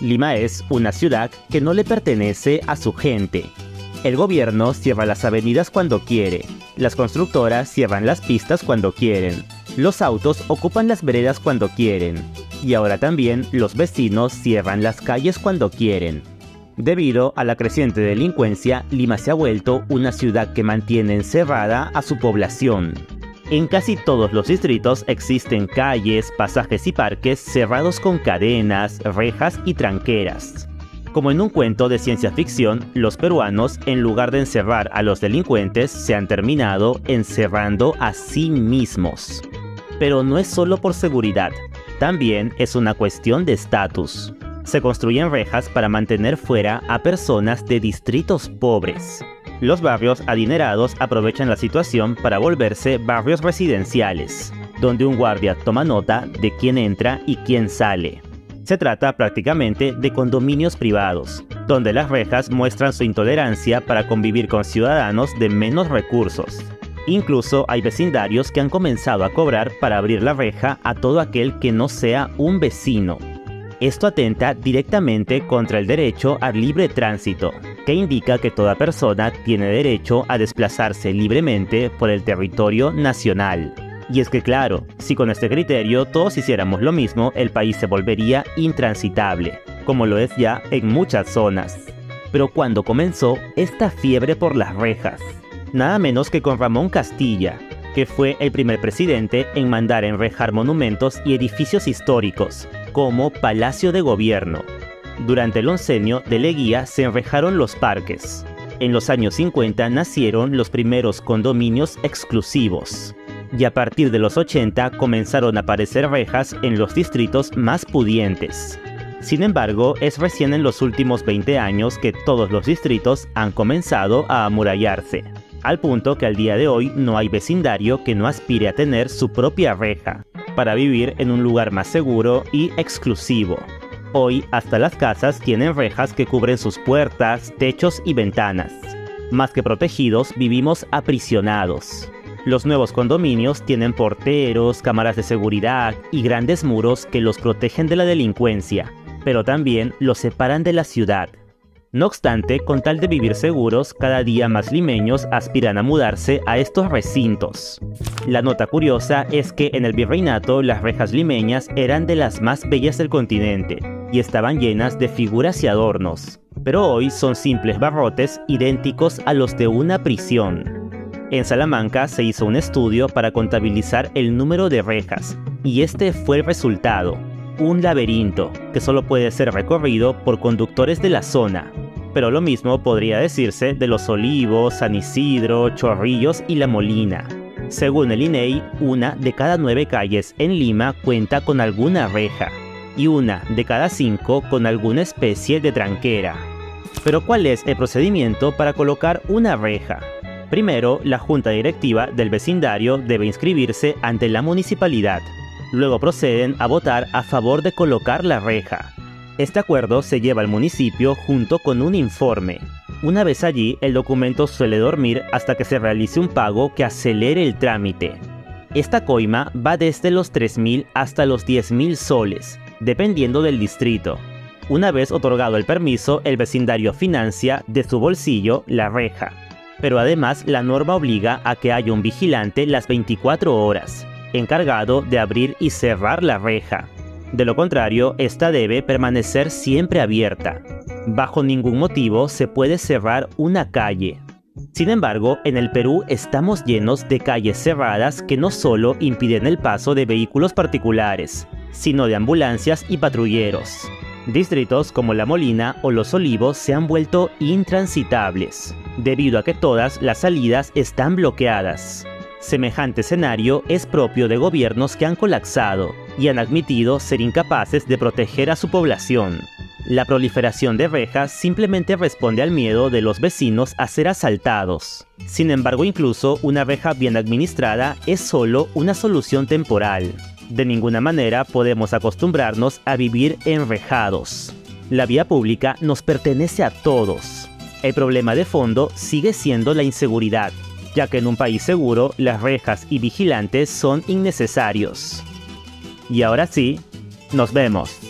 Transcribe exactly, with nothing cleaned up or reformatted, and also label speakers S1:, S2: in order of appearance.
S1: Lima es una ciudad que no le pertenece a su gente. El gobierno cierra las avenidas cuando quiere, las constructoras cierran las pistas cuando quieren, los autos ocupan las veredas cuando quieren, y ahora también los vecinos cierran las calles cuando quieren. Debido a la creciente delincuencia, Lima se ha vuelto una ciudad que mantiene encerrada a su población. En casi todos los distritos existen calles, pasajes y parques cerrados con cadenas, rejas y tranqueras. Como en un cuento de ciencia ficción, los peruanos, en lugar de encerrar a los delincuentes, se han terminado encerrando a sí mismos. Pero no es solo por seguridad, también es una cuestión de estatus. Se construyen rejas para mantener fuera a personas de distritos pobres. Los barrios adinerados aprovechan la situación para volverse barrios residenciales, donde un guardia toma nota de quién entra y quién sale. Se trata prácticamente de condominios privados, donde las rejas muestran su intolerancia para convivir con ciudadanos de menos recursos. Incluso hay vecindarios que han comenzado a cobrar para abrir la reja a todo aquel que no sea un vecino. Esto atenta directamente contra el derecho al libre tránsito, que indica que toda persona tiene derecho a desplazarse libremente por el territorio nacional. Y es que claro, si con este criterio todos hiciéramos lo mismo, el país se volvería intransitable, como lo es ya en muchas zonas. Pero ¿cuándo comenzó esta fiebre por las rejas? Nada menos que con Ramón Castilla, que fue el primer presidente en mandar enrejar monumentos y edificios históricos, como Palacio de Gobierno. Durante el oncenio de Leguía se enrejaron los parques. En los años cincuenta nacieron los primeros condominios exclusivos. Y a partir de los ochenta comenzaron a aparecer rejas en los distritos más pudientes. Sin embargo, es recién en los últimos veinte años que todos los distritos han comenzado a amurallarse, al punto que al día de hoy no hay vecindario que no aspire a tener su propia reja, para vivir en un lugar más seguro y exclusivo. Hoy hasta las casas tienen rejas que cubren sus puertas, techos y ventanas. Más que protegidos, vivimos aprisionados. Los nuevos condominios tienen porteros, cámaras de seguridad y grandes muros que los protegen de la delincuencia, pero también los separan de la ciudad. No obstante, con tal de vivir seguros, cada día más limeños aspiran a mudarse a estos recintos. La nota curiosa es que en el virreinato las rejas limeñas eran de las más bellas del continente y estaban llenas de figuras y adornos, pero hoy son simples barrotes idénticos a los de una prisión. En Salamanca se hizo un estudio para contabilizar el número de rejas, y este fue el resultado: un laberinto que solo puede ser recorrido por conductores de la zona. Pero lo mismo podría decirse de Los Olivos, San Isidro, Chorrillos y La Molina. Según el I N E I, una de cada nueve calles en Lima cuenta con alguna reja, y una de cada cinco con alguna especie de tranquera. Pero ¿cuál es el procedimiento para colocar una reja? Primero, la junta directiva del vecindario debe inscribirse ante la municipalidad. Luego proceden a votar a favor de colocar la reja. Este acuerdo se lleva al municipio junto con un informe. Una vez allí, el documento suele dormir hasta que se realice un pago que acelere el trámite. Esta coima va desde los tres mil hasta los diez mil soles, dependiendo del distrito. Una vez otorgado el permiso, el vecindario financia de su bolsillo la reja. Pero además la norma obliga a que haya un vigilante las veinticuatro horas, encargado de abrir y cerrar la reja. De lo contrario, esta debe permanecer siempre abierta. Bajo ningún motivo se puede cerrar una calle. Sin embargo, en el Perú estamos llenos de calles cerradas que no solo impiden el paso de vehículos particulares, sino de ambulancias y patrulleros. Distritos como La Molina o Los Olivos se han vuelto intransitables, debido a que todas las salidas están bloqueadas. Semejante escenario es propio de gobiernos que han colapsado y han admitido ser incapaces de proteger a su población. La proliferación de rejas simplemente responde al miedo de los vecinos a ser asaltados. Sin embargo, incluso una reja bien administrada es solo una solución temporal. De ninguna manera podemos acostumbrarnos a vivir enrejados. La vía pública nos pertenece a todos. El problema de fondo sigue siendo la inseguridad, ya que en un país seguro las rejas y vigilantes son innecesarios. Y ahora sí, nos vemos.